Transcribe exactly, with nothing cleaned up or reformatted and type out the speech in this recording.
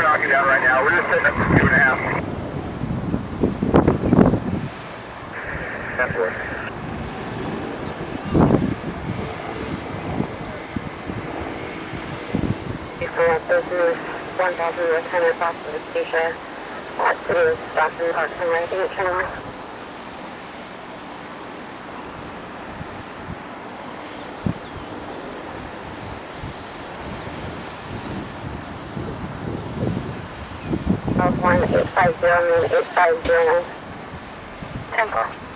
knocking down right now. We're just sitting up for two and a half. That's worse. Business one thousand one hundred Boston Acacia. At City of Stockton Park and right eight channel. one eight five zero eight five zero Temple.